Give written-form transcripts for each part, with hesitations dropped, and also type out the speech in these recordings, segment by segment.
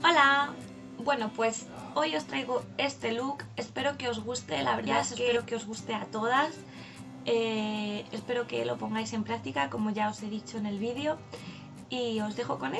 Hola, bueno pues hoy os traigo este look, espero que os guste, la verdad es que espero que os guste a todas, espero que lo pongáis en práctica como ya os he dicho en el vídeo y os dejo con él.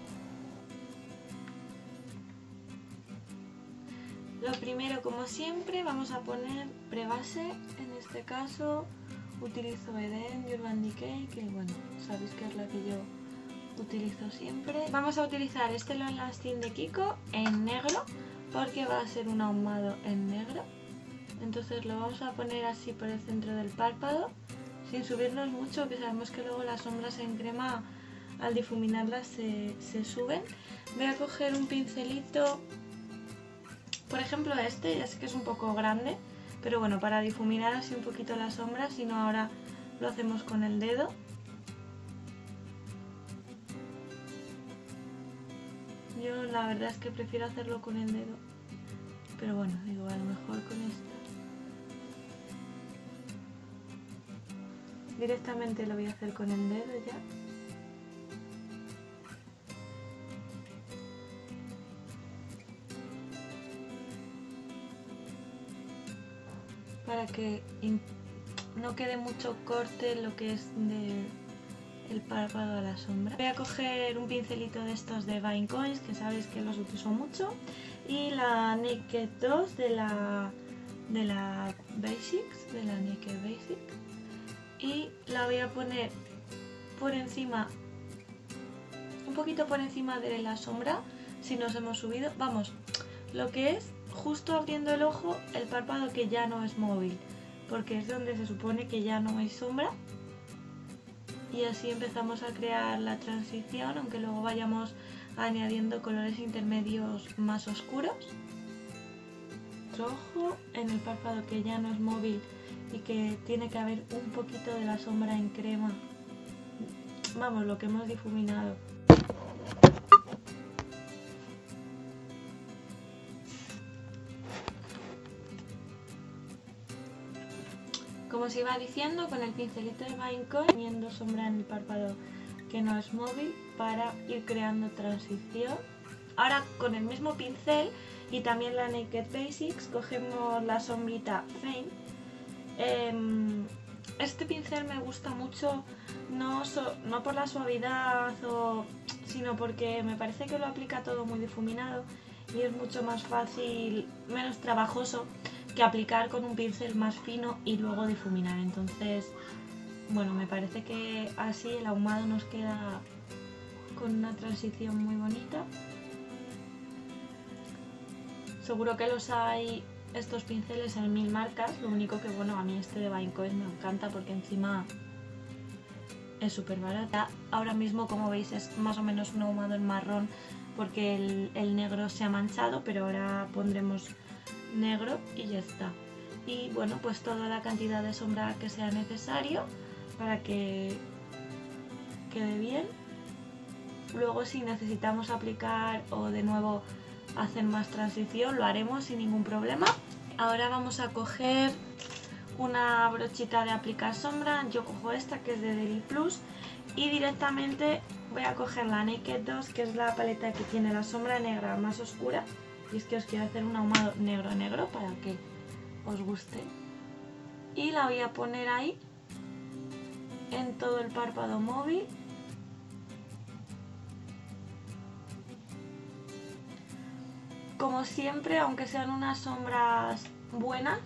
Lo primero, como siempre, vamos a poner prebase, en este caso utilizo Eden de Urban Decay, que bueno, sabéis que es la que yo utilizo siempre. Vamos a utilizar este Long Lasting de Kiko en negro porque va a ser un ahumado en negro, entonces lo vamos a poner así por el centro del párpado sin subirnos mucho, que sabemos que luego las sombras en crema al difuminarlas se suben. Voy a coger un pincelito, por ejemplo este, ya sé que es un poco grande, pero bueno, para difuminar así un poquito las sombras, si no ahora lo hacemos con el dedo. Yo la verdad es que prefiero hacerlo con el dedo, pero bueno, digo, a lo mejor con esto. Directamente lo voy a hacer con el dedo ya. Para que no quede mucho corte lo que es del párpado a la sombra. Voy a coger un pincelito de estos de Vine Coins, que sabéis que los utilizo mucho, y la Naked 2 de la Basics, de la Naked Basic, y la voy a poner por encima, un poquito por encima de la sombra, si nos hemos subido, vamos, lo que es justo abriendo el ojo, el párpado que ya no es móvil, porque es donde se supone que ya no hay sombra. Y así empezamos a crear la transición, aunque luego vayamos añadiendo colores intermedios más oscuros. Ojo en el párpado que ya no es móvil y que tiene que haber un poquito de la sombra en crema. Vamos, lo que hemos difuminado. Como os iba diciendo, con el pincelito de Vine Coin, poniendo sombra en el párpado que no es móvil para ir creando transición. Ahora con el mismo pincel y también la Naked Basics cogemos la sombrita Faint. Este pincel me gusta mucho, no por la suavidad, sino porque me parece que lo aplica todo muy difuminado y es mucho más fácil, menos trabajoso que aplicar con un pincel más fino y luego difuminar. Entonces, bueno, me parece que así el ahumado nos queda con una transición muy bonita. Seguro que los hay estos pinceles en 1000 marcas, lo único que bueno, a mí este de Vine Coins me encanta porque encima es súper barata. Ahora mismo, como veis, es más o menos un ahumado en marrón porque el negro se ha manchado, pero ahora pondremos negro y ya está. Y bueno, pues toda la cantidad de sombra que sea necesario para que quede bien. Luego, si necesitamos aplicar o de nuevo hacer más transición, lo haremos sin ningún problema. Ahora vamos a coger una brochita de aplicar sombra. Yo cojo esta, que es de Deli Plus, y directamente voy a coger la Naked 2, que es la paleta que tiene la sombra negra más oscura. Y es que os quiero hacer un ahumado negro para que os guste. Y la voy a poner ahí en todo el párpado móvil. Como siempre, aunque sean unas sombras buenas,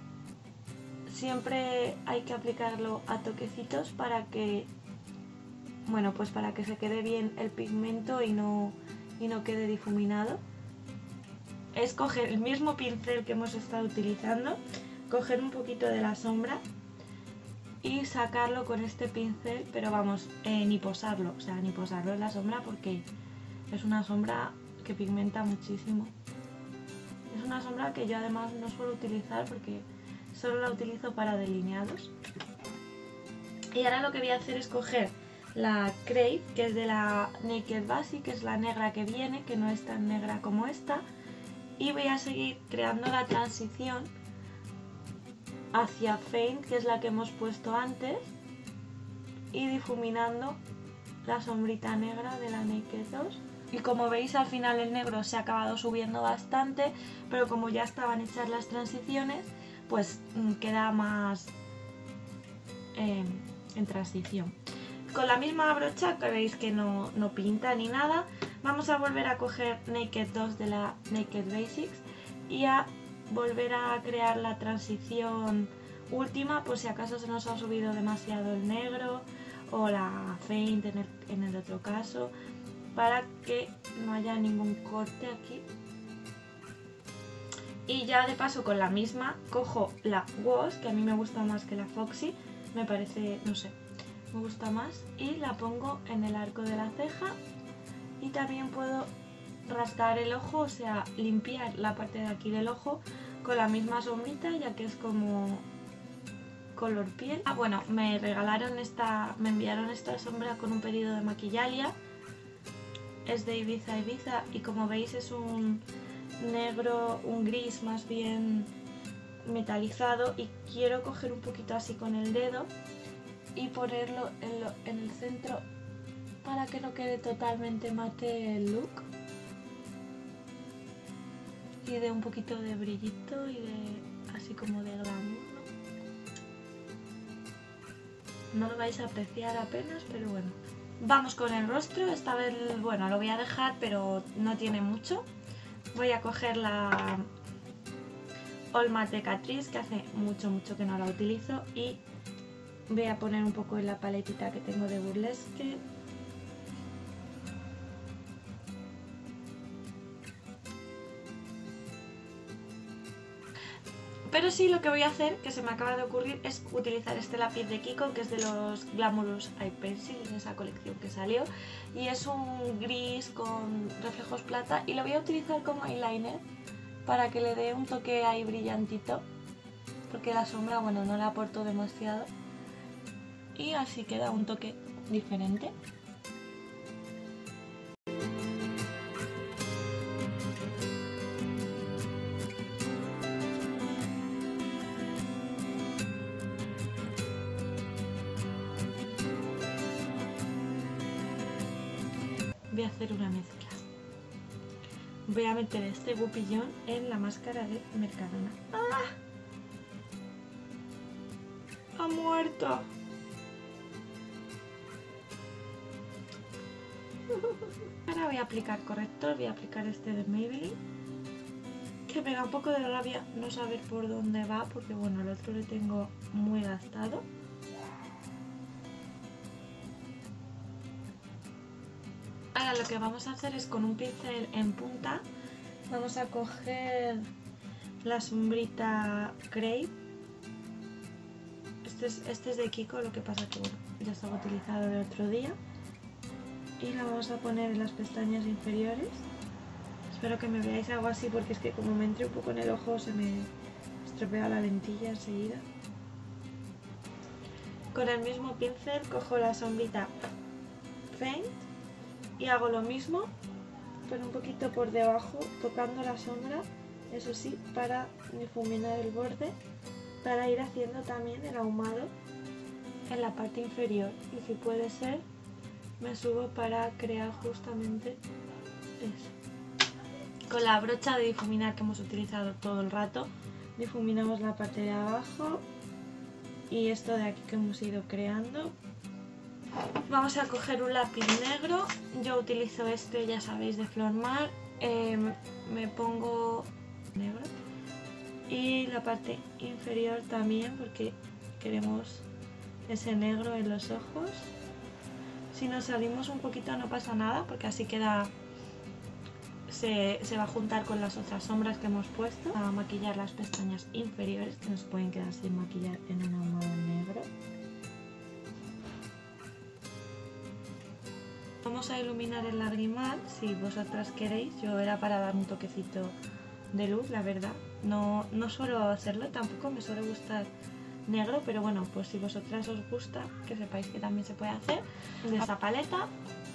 siempre hay que aplicarlo a toquecitos para que, bueno, pues para que se quede bien el pigmento y no quede difuminado. Es coger el mismo pincel que hemos estado utilizando, coger un poquito de la sombra y sacarlo con este pincel, pero vamos, ni posarlo, o sea, ni posarlo en la sombra porque es una sombra que pigmenta muchísimo. Es una sombra que yo además no suelo utilizar porque solo la utilizo para delineados. Y ahora lo que voy a hacer es coger la Crave, que es de la Naked Basic, que es la negra que viene, que no es tan negra como esta. Y voy a seguir creando la transición hacia Faint, que es la que hemos puesto antes, y difuminando la sombrita negra de la Naked 2. Y como veis al final el negro se ha acabado subiendo bastante, pero como ya estaban hechas las transiciones, pues queda más en transición. Con la misma brocha, que veis que no pinta ni nada, vamos a volver a coger Naked 2 de la Naked Basics y a volver a crear la transición última, por si acaso se nos ha subido demasiado el negro o la Faint en el otro caso, para que no haya ningún corte aquí. Y ya de paso con la misma cojo la Wash, que a mí me gusta más que la Foxy, me parece, no sé, me gusta más, y la pongo en el arco de la ceja. Y también puedo rasgar el ojo, o sea, limpiar la parte de aquí del ojo con la misma sombrita, ya que es como color piel. Ah, bueno, me enviaron esta sombra con un pedido de Maquillalia. Es de Ibiza y como veis es un negro, un gris más bien metalizado, y quiero coger un poquito así con el dedo y ponerlo en el centro para que no quede totalmente mate el look y dé un poquito de brillito y de así como de glamour. No lo vais a apreciar apenas, pero bueno. Vamos con el rostro, esta vez, bueno, lo voy a dejar, pero no tiene mucho. Voy a coger la All Matte de Catrice, que hace mucho que no la utilizo, y voy a poner un poco en la paletita que tengo de Burlesque. Pero sí, lo que voy a hacer, que se me acaba de ocurrir, es utilizar este lápiz de Kiko, que es de los Glamorous Eye Pencil, en esa colección que salió. Y es un gris con reflejos plata, y lo voy a utilizar como eyeliner para que le dé un toque ahí brillantito, porque la sombra, bueno, no la aporto demasiado. Y así queda un toque diferente. Voy a hacer una mezcla. Voy a meter este bupillón en la máscara de Mercadona. ¡Ah! ¡Ha muerto! Ahora voy a aplicar corrector, voy a aplicar este de Maybelline, que me da un poco de rabia no saber por dónde va, porque bueno, el otro lo tengo muy gastado. Ahora lo que vamos a hacer es con un pincel en punta, vamos a coger la sombrita Crepe. Este es de Kiko, lo que pasa que bueno, ya estaba utilizado el otro día. Y la vamos a poner en las pestañas inferiores. Espero que me veáis algo así, porque es que como me entre un poco en el ojo se me estropea la lentilla enseguida. Con el mismo pincel cojo la sombrita Faint y hago lo mismo, pero un poquito por debajo, tocando la sombra, eso sí, para difuminar el borde, para ir haciendo también el ahumado en la parte inferior. Y si puede ser, me subo para crear justamente eso. Con la brocha de difuminar que hemos utilizado todo el rato, difuminamos la parte de abajo y esto de aquí que hemos ido creando. Vamos a coger un lápiz negro, yo utilizo este, ya sabéis, de Flormar. Me pongo negro y la parte inferior también, porque queremos ese negro en los ojos. Si nos salimos un poquito no pasa nada, porque así queda, se va a juntar con las otras sombras que hemos puesto. A maquillar las pestañas inferiores, que nos pueden quedar sin maquillar en un ahumado negro. Vamos a iluminar el lagrimal, si vosotras queréis. Yo era para dar un toquecito de luz, la verdad. No suelo hacerlo, tampoco me suele gustar negro, pero bueno, pues si vosotras os gusta, que sepáis que también se puede hacer. De esta paleta,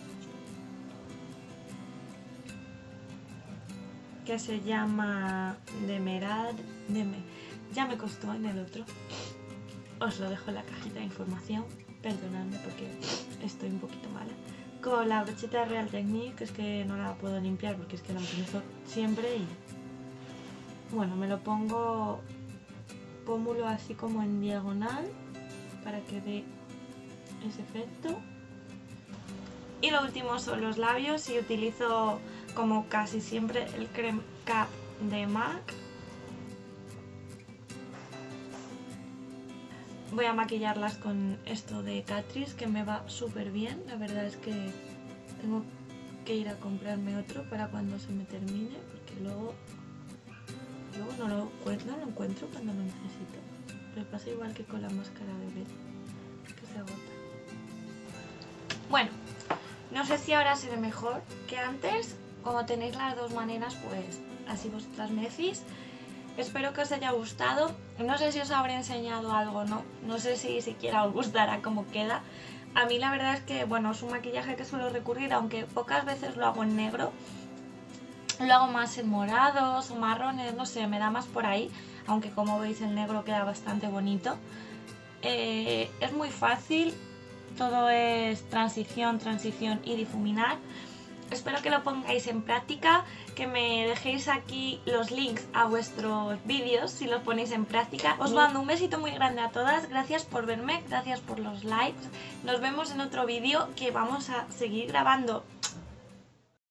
que se llama Demerad, ya me costó en el otro. Os lo dejo en la cajita de información, perdonadme porque estoy un poquito mala. con la brocheta de Real Technique, que es que no la puedo limpiar porque es que la utilizo siempre y bueno, me lo pongo pómulo así como en diagonal para que dé ese efecto. Y lo último son los labios y utilizo como casi siempre el Creme Cap de MAC. Voy a maquillarlas con esto de Catrice que me va súper bien. La verdad es que tengo que ir a comprarme otro para cuando se me termine porque luego no lo encuentro cuando lo necesito. Me pasa igual que con la máscara de bebé, que se agota. Bueno, no sé si ahora se ve mejor que antes. Como tenéis las dos maneras, pues así vosotras me decís. Espero que os haya gustado. No sé si os habré enseñado algo o no. No sé si siquiera os gustará cómo queda. A mí la verdad es que, bueno, es un maquillaje que suelo recurrir, aunque pocas veces lo hago en negro. Lo hago más en morados o marrones, no sé, me da más por ahí. Aunque como veis el negro queda bastante bonito. Es muy fácil. Todo es transición y difuminar. Espero que lo pongáis en práctica, que me dejéis aquí los links a vuestros vídeos si los ponéis en práctica. Os mando un besito muy grande a todas, gracias por verme, gracias por los likes. Nos vemos en otro vídeo que vamos a seguir grabando